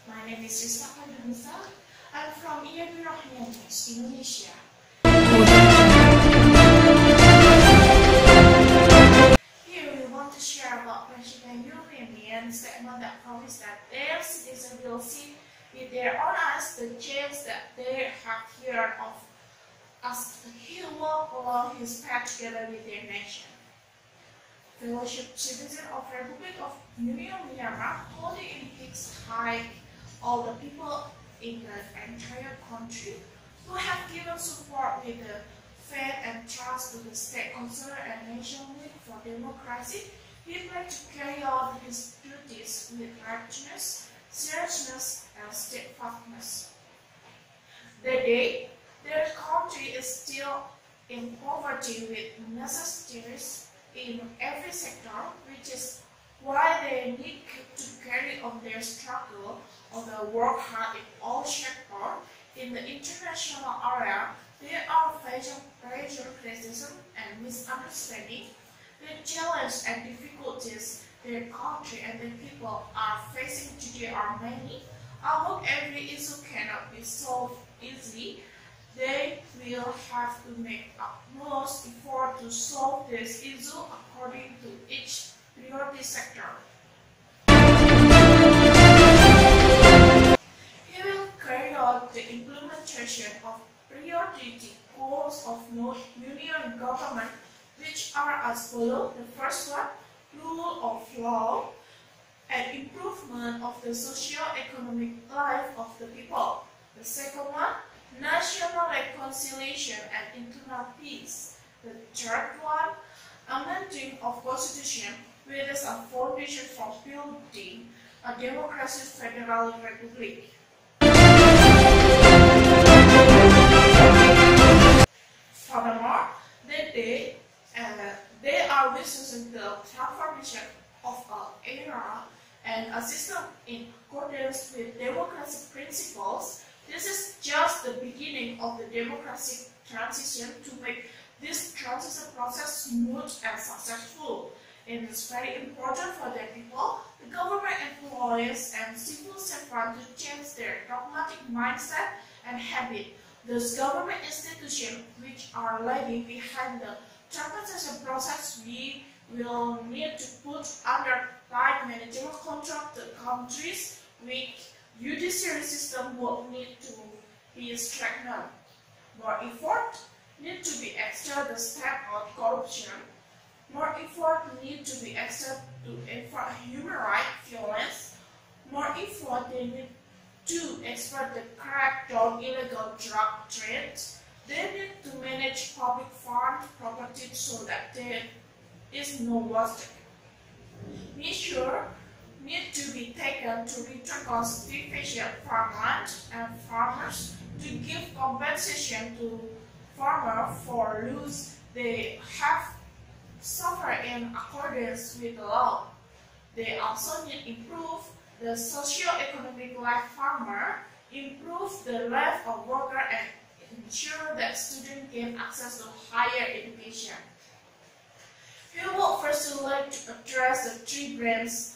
My name is Rizka Fadhanisa. I'm from IAB Rohingya, Indonesia. Here we want to share about President European Union's statement that promised that their citizens will see with their own eyes the change that they have heard of as he walked along his path together with their nation. Fellowship citizen of Republic of Union Myanmar holding in his high all the people in the entire country who have given support with the faith and trust to the state concerned and Nation League for Democracy. He pledged to carry out his duties with righteousness, seriousness, and steadfastness. The day their country is still in poverty with necessities in every sector, which is why they need to carry on their struggle or the work hard in all sectors. In the international area, they are facing pressure, criticism, and misunderstanding. The challenges and difficulties their country and their people are facing today are many. Although every issue cannot be solved easily, they will have to make utmost effort to solve this issue according to each priority sector. He will carry out the implementation of priority goals of union government, which are as follows. The first one, rule of law and improvement of the socio-economic life of the people. The second one, national reconciliation and internal peace. The third one, amending of constitution, which is a foundation for building a democratic federal republic. Furthermore, they are witnessing the transformation of an era and a system in accordance with democratic principles. This is just the beginning of the democratic transition to make this transition process smooth and successful. It is very important for the people, the government employees, and civil servants to change their dogmatic mindset and habit. Those government institutions which are lagging behind the transition process, we will need to put under tight management control the countries with judiciary system will need to be strengthened. More effort need to be exerted to stamp out corruption. More effort need to be exerted to enforce human rights violence. More effort they need to expert the crackdown illegal drug trade. They need to manage public fund property so that there is no wastage. Measures need to be taken to return cost-efficient farmland and farmers to give compensation to farmers for loss they have suffered in accordance with the law. They also need to improve the socio-economic life farmer, improve the life of workers, and ensure that students gain access to higher education. He will first like to address the three branches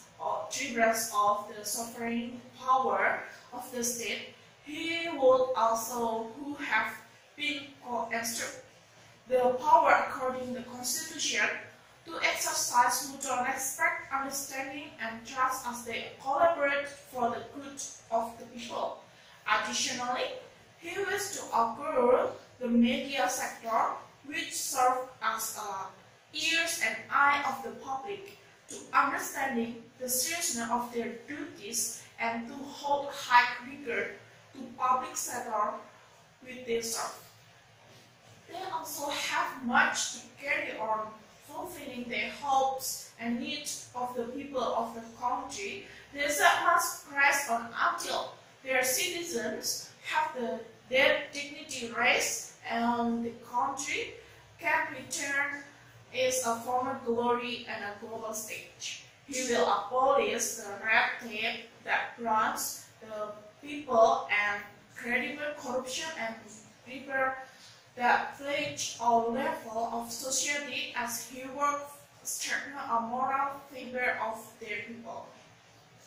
of the sovereign power of the state. He would also who have been co-instructed the power according to the Constitution to exercise mutual respect, understanding, and trust as they collaborate for the good of the people. Additionally, he wishes to upgrade the media sector, which serves as ears and eye of the public, to understanding the seriousness of their duties and to hold high regard to public sector with they serve. They also have much to carry on fulfilling their hopes and needs of the people of the country. They must press on until their citizens have their dignity raised and the country can return its former glory and a global stage. He will abolish the red tape that blinds the people and credible corruption and prepare that pledge all level of society as he works strengthen a moral fiber of their people.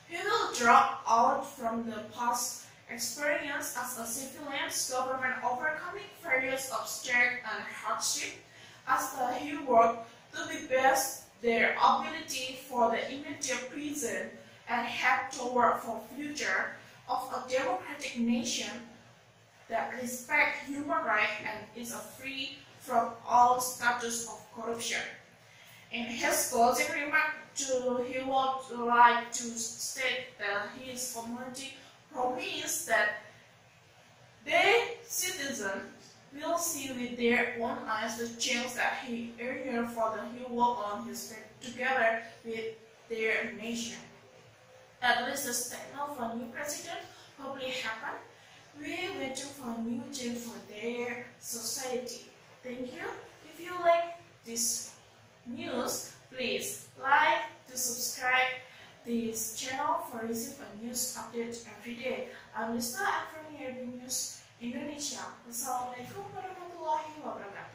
He will draw out from the past experience as a civilian government overcoming various obstacles and hardship as he worked to be best their ability for the immediate present and help toward for future of a democratic nation that respects human rights and is free from all status of corruption. In his closing remark, he would like to state that his community promised that their citizens will see with their own eyes the change that he earned for the he worked on his faith together with their nation. At least the signal for new president probably happened. We're waiting for a new change for their society. Thank you. If you like this news, please like to subscribe this channel for receive a news update every day. I'm Lista from News Indonesia. Wassalamualaikum warahmatullahi wabarakatuh.